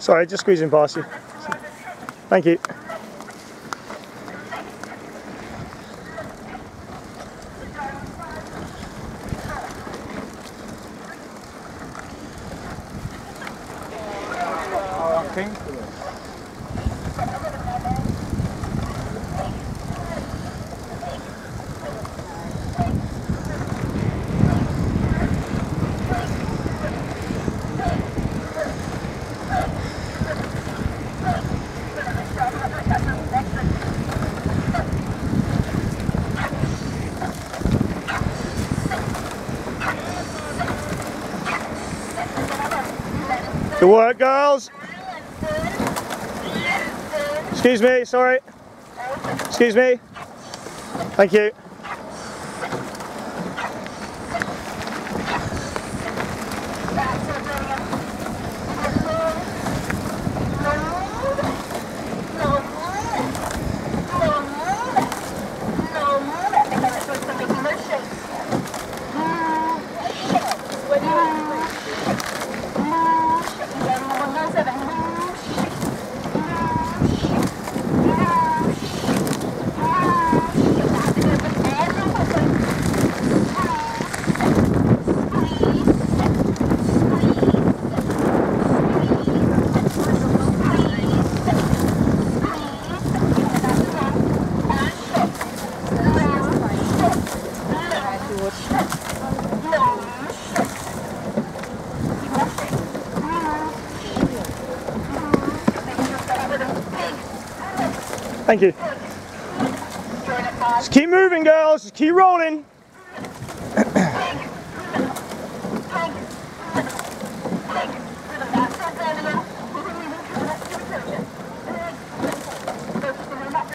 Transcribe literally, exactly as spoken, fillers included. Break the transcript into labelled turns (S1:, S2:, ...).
S1: Sorry, just squeezing past you. Thank you.
S2: I think.
S1: Good work, girls. Excuse me, sorry. Excuse me. Thank you. Thank you. Just keep moving, girls. Just keep rolling.